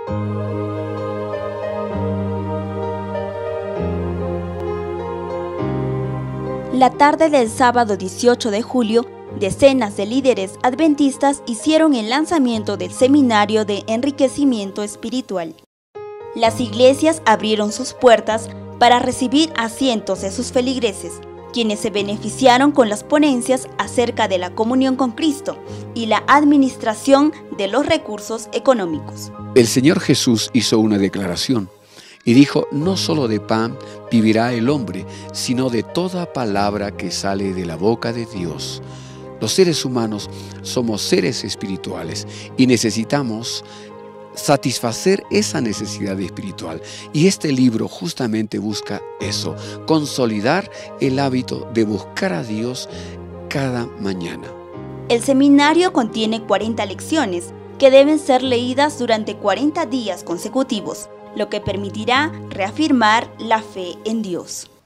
La tarde del sábado 18 de julio, decenas de líderes adventistas hicieron el lanzamiento del Seminario de Enriquecimiento Espiritual. Las iglesias abrieron sus puertas para recibir a cientos de sus feligreses, quienes se beneficiaron con las ponencias acerca de la comunión con Cristo y la administración de los recursos económicos. El Señor Jesús hizo una declaración y dijo: no solo de pan vivirá el hombre, sino de toda palabra que sale de la boca de Dios. Los seres humanos somos seres espirituales y necesitamos satisfacer esa necesidad espiritual. Y este libro justamente busca eso, consolidar el hábito de buscar a Dios cada mañana. El seminario contiene 40 lecciones que deben ser leídas durante 40 días consecutivos, lo que permitirá reafirmar la fe en Dios.